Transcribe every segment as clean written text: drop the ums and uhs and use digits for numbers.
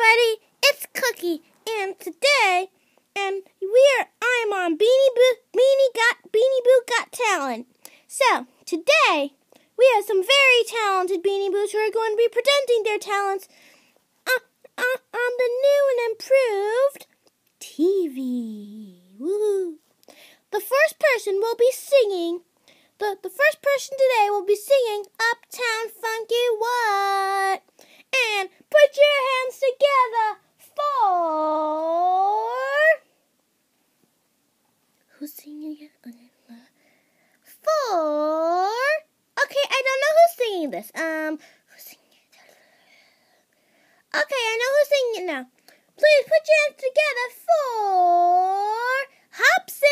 everybody, it's Cookie, and today, I'm on Beanie Boo Got Talent. So, today, we have some very talented Beanie Boos who are going to be presenting their talents on the new and improved TV. Woohoo! The first person will be singing, the first person today will be singing Uptown Funky What? And put your hands together for... Who's singing again? For... Okay, I don't know who's singing this. Who's singing it? Okay, I know who's singing it now. Please put your hands together for... Hobson!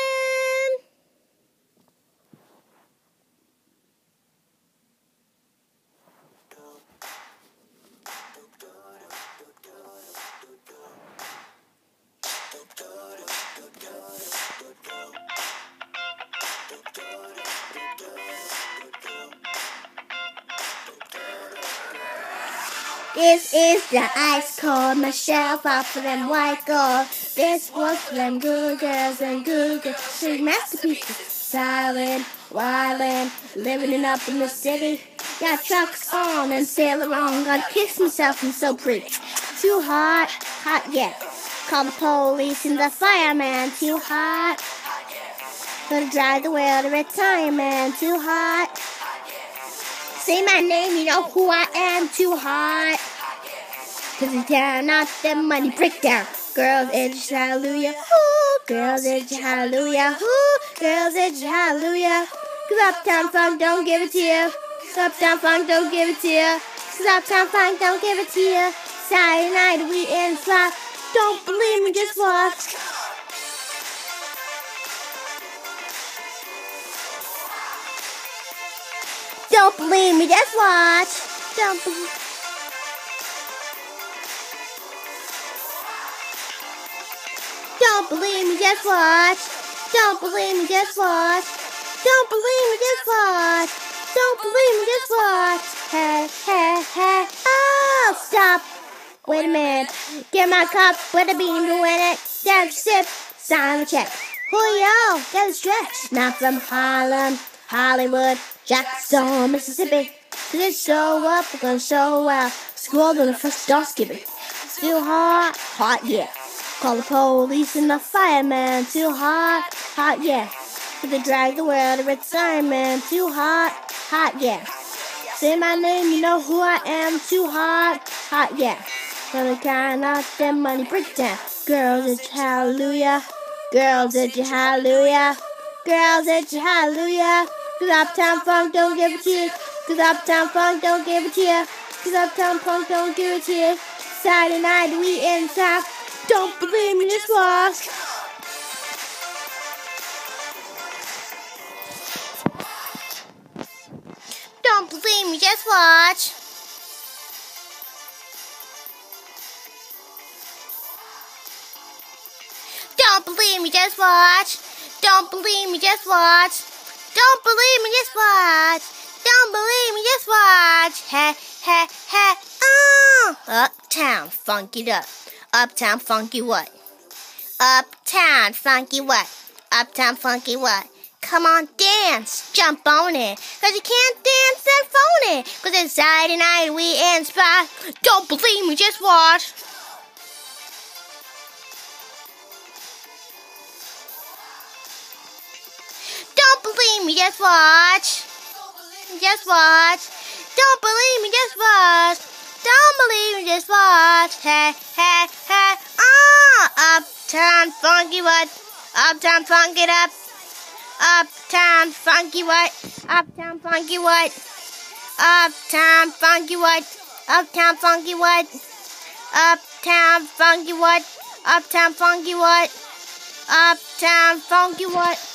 This is the ice cold Michelle off for them white gold. This was for them good girls and good girls. Sing masterpieces, silent, wildin', living it up in the city. Got trucks on and sail around. Gotta kiss myself, I'm so pretty. Too hot, hot yeah. Call the police and the fireman. Too hot, gonna drive the wheel to retirement. Too hot. Say my name, you know who I am. Too hot. Cause it's down, not the money breakdown. Girls, it's hallelujah. Ooh, girls, it's hallelujah. Ooh, girls, it's hallelujah. Cause Uptown Funk don't give it to you. Uptown Funk don't give it to you. Cause Uptown Funk don't give it to you. Saturday night we in fly. Don't believe me, just watch. Don't believe me, just watch. Don't believe. Don't believe me, just watch. Don't believe me, just watch. Don't believe me, just watch. Don't believe me, just watch. Hey, hey, hey. Oh, stop. Wait a minute. Get my cup with a bean to win it. Then sip, sign the check. Julio, get a stretch. Not from Harlem, Hollywood, Jackson, Mississippi. Cause it's so up, we're gonna so well. Scroll on the first door skipping. Still hot, hot yeah. Call the police and the fireman. Too hot, hot yeah. Cause they drag the world to retirement. Too hot, hot yeah. Say my name, you know who I am. Too hot, hot yeah. Gonna count out them money breakdown. Girls, it's hallelujah. Girls, it's hallelujah. Girls, it's hallelujah. Cause Uptown Funk don't give it to you. Cause Uptown Funk don't give it to you. Cause Uptown Funk don't give it to you. Saturday night we in South. Don't believe me, just watch. Don't believe me, just watch. Don't believe me, just watch. Don't believe me, just watch. Don't believe me, just watch. Don't believe me, just watch. Hey, hey, hey, Uptown, funk it up. Uptown Funky What? Uptown Funky What? Uptown Funky What? Come on, dance, jump on it. Cause you can't dance, then phone it. Cause it's Saturday night, we in spot. Don't believe me, just watch. Don't believe me, just watch. Just watch. Don't believe me, just watch. Don't believe me, just watch. Hey, hey, hey, Uptown Funky What? Uptown Funk it up. Uptown Funky What? Uptown Funky What? Uptown Funky What? Uptown Funky What? Uptown Funky What? Uptown Funky What? Uptown Funky What?